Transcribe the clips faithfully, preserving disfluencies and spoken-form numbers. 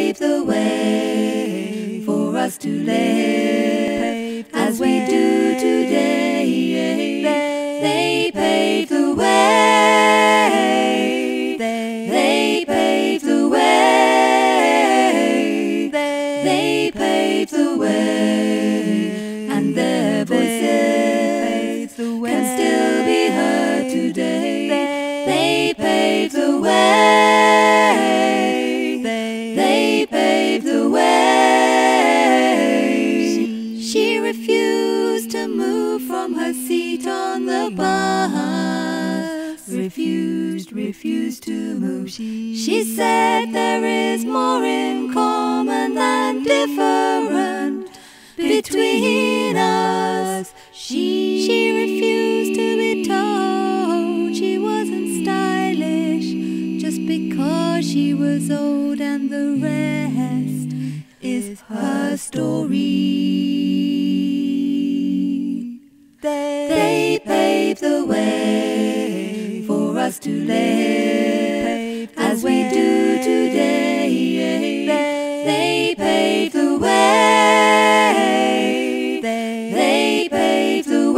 paved the way for us to live as we do today. They paved the way. They paved the way. They paved the way, and their voices can still be heard today. They paved the way. They paved the way. She refused to move from her seat on the bus. Refused, refused to move. She said there is more in common than different between us. She, she refused to be told she wasn't stylish just because she was old, and the rest is her story. They, they paved the way for us to live as we do today. They paved the way. They paved the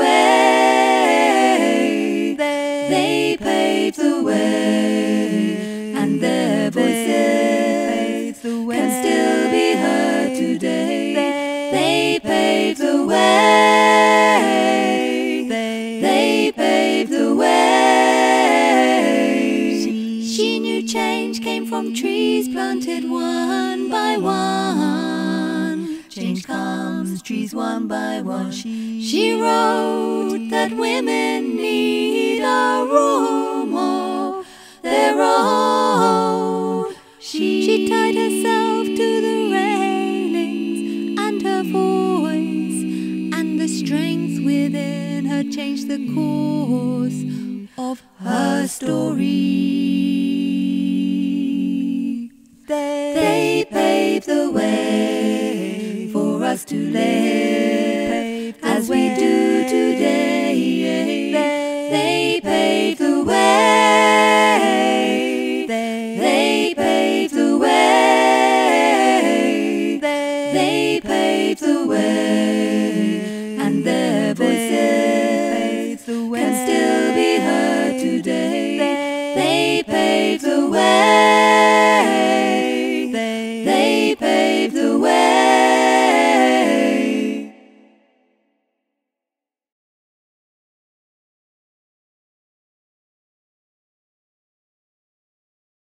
way. They paved the way, and their voices can still be heard today. They paved the way. They paved the way. She knew change came from trees planted one by one. Change comes, trees one by one. She, she wrote that women need a room of their own. She, she tied herself to the railings, and her voice and the strength within her changed the course of her story. They, they paved the way for us to live as we do today. They paved the way. They paved the way. They paved the way.